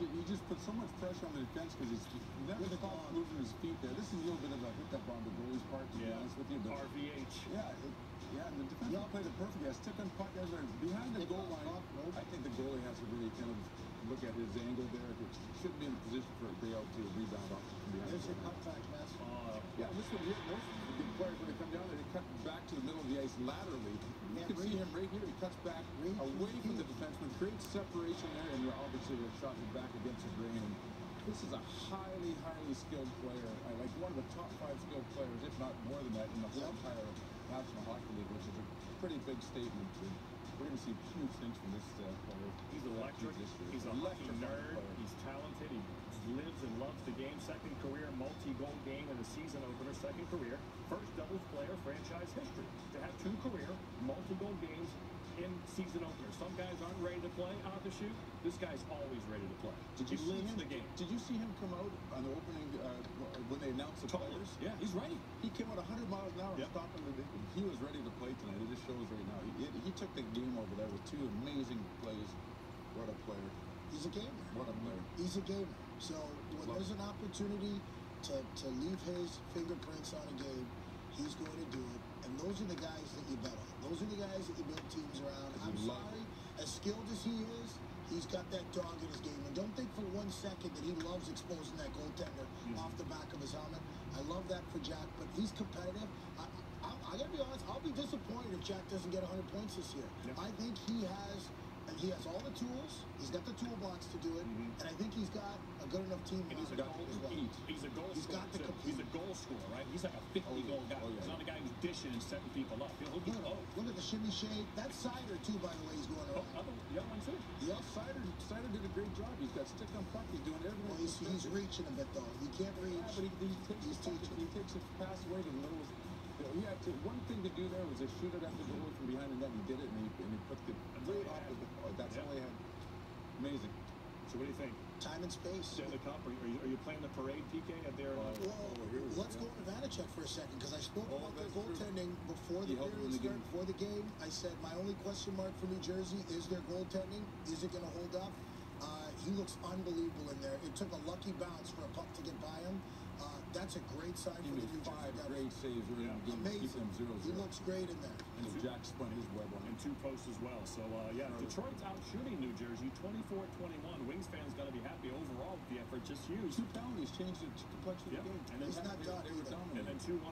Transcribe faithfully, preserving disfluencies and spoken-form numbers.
just, he just put so much pressure on the defense because he's never stopped moving his feet there. This is a little bit of a hiccup on the goalie's part, to yeah. be honest with you. But R V H. Yeah, it, yeah, and the defense yep. played it perfectly. I stick on puck as they're behind the goal line. I think the goalie has to really kind of look at his angle there. It shouldn't be in a position for a Gray out to rebound off from behind. There's your cutback, man. Uh, yeah, this one here, most of the big players, when they come down there, they cut back to the middle of the ice laterally. You yeah, can see him right here. He cuts back Reed, away from the defenseman, creates separation there, and obviously the shot is back against the grain. And this is a highly, highly skilled player. I like one of the top five skilled players, if not more than that, in the whole entire National Hockey League, which is a pretty big statement. We're going to see huge things from this uh, player. He's electric. He's a hockey nerd. Player. He's talented. He lives and loves the game. Second career multi-goal game in the season opener. Second career. First doubles player franchise history to have two career multi-goal games in season opener. Some guys aren't ready to play out the shoot. This guy's always ready to play. Did you he see lives him? the game. Did you see him come out on the opening uh, when they announced the totally. players? Yeah, he's ready. He came out one hundred miles an hour, yep. stopping the. He was ready to play tonight. It just shows right now. He, he took the game over there with two amazing plays. What a player! He's a gamer. What a player! He's a gamer. So when Love there's it. an opportunity to to leave his fingerprints on a game, he's going to do it. And those are the guys that you bet on. Those are the guys that you build teams around. I'm sorry, as skilled as he is, he's got that dog in his game. And don't think for one second that he loves exposing that goaltender mm-hmm. off the back of his helmet. I love that for Jack, but he's competitive. I, I, I got to be honest, I'll be disappointed if Jack doesn't get one hundred points this year. Yep. I think he has, and he has all the tools. He's got the toolbox to do it, mm-hmm. and I think he's got a good enough team. And he's a goal well. He's a goal he's scorer. Got the he's a goal scorer, right? He's like a fifty-goal guy. Oh, yeah. He's not a guy who's dishing and setting people up. He'll, he'll look, oh. look at the shimmy shade. That's Sider, too, by the way, he's going around. Oh, other, the other one, too. Yeah, Sider, Sider did a great job. He's got stick on puck. He's doing everything. Well, he's, he's reaching a bit, though. He can't reach. Yeah, but he, he, takes, he's teaching. He takes his pass away to the middle. He had to, one thing to do there was to shoot it at the goalie from behind, and then he did it, and he, and he put the right off of the ball. That's all he had. Amazing. So what do you think? Time and space. Stanley Cup, are you, are you playing the parade, P K, at their... Uh, well, oh, let's yeah. go to Vanacek for a second, because I spoke oh, about their goaltending before the period started, before the game. I said my only question mark for New Jersey is their goaltending. Is it going to hold up? Uh, he looks unbelievable in there. It took a lucky bounce for a puck to get by him. Uh, that's a great sign he for the New five Jersey great saves early yeah. in the game. Amazing. Zero, he zero. looks great in there. And Jack spun his web on and two posts as well. So, uh, yeah, right. Detroit's out shooting New Jersey twenty-four twenty-one. Wings fans got to be happy overall with the effort just used. Two penalties changed the complexion yep. of the game. And then he's not done they either. And then two